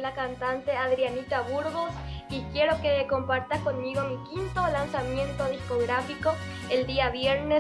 la cantante Adrianita Burgos y quiero que compartas conmigo mi quinto lanzamiento discográfico el día viernes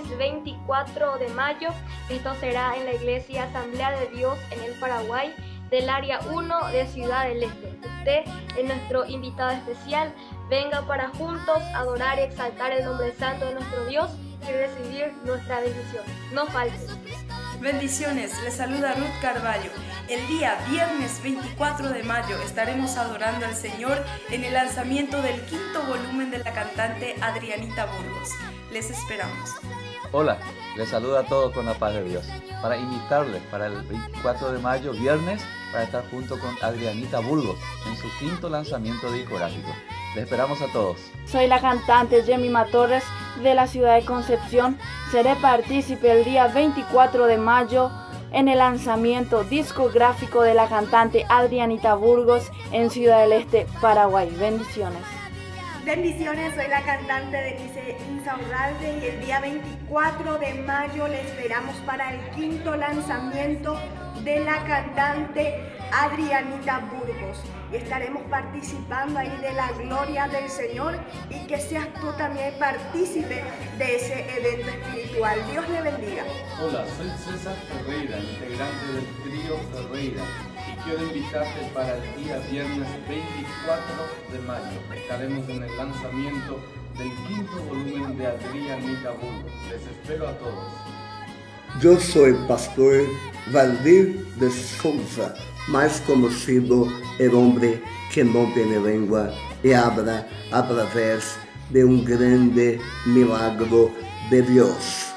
24 de mayo. Esto será en la Iglesia Asamblea de Dios en el Paraguay, del área 1 de Ciudad del Este. Usted es nuestro invitado especial. Venga para juntos adorar y exaltar el nombre santo de nuestro Dios y recibir nuestra bendición. No falte. Bendiciones, les saluda Ruth Carvalho. El día viernes 24 de mayo estaremos adorando al Señor en el lanzamiento del quinto volumen de la cantante Adrianita Burgos. Les esperamos. Hola, les saluda a todos con la paz de Dios. Para invitarles para el 24 de mayo, viernes, para estar junto con Adrianita Burgos en su quinto lanzamiento discográfico. Les esperamos a todos. Soy la cantante Jemima Torres de la ciudad de Concepción. Seré partícipe el día 24 de mayo en el lanzamiento discográfico de la cantante Adrianita Burgos en Ciudad del Este, Paraguay. Bendiciones. Bendiciones, soy la cantante Denise Insaurralde y el día 24 de mayo le esperamos para el quinto lanzamiento de la cantante Adrianita Burgos y estaremos participando ahí de la gloria del Señor y que seas tú también partícipe de ese evento espiritual. Dios le bendiga. Hola, soy César Ferreira, integrante del trío Ferreira, y quiero invitarte para el día viernes 24 de mayo. Estaremos en el lanzamiento del quinto volumen de Adrianita Burgos. Les espero a todos. Yo soy pastor Valdir de Souza, más conocido el hombre que no tiene lengua y habla a través de un grande milagro de Dios.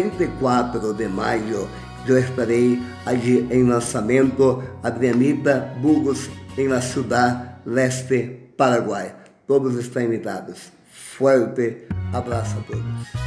24 de mayo yo estaré allí en lanzamiento Adrianita Burgos en la Ciudad Leste, Paraguay. Todos están invitados. Fuerte abrazo a todos.